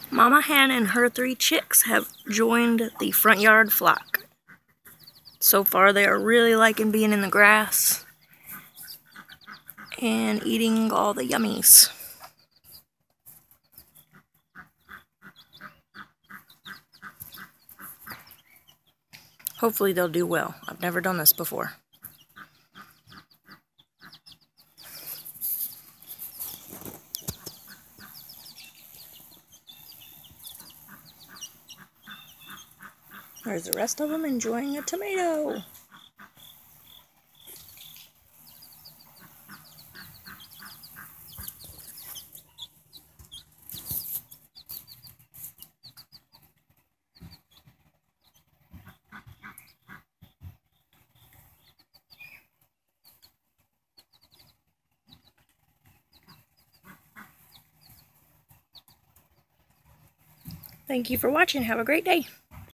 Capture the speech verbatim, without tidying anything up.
Mama hen and her three chicks have joined the front yard flock. So far they are really liking being in the grass and eating all the yummies. Hopefully they'll do well. I've never done this before. There's the rest of them enjoying a tomato. Thank you for watching. Have a great day.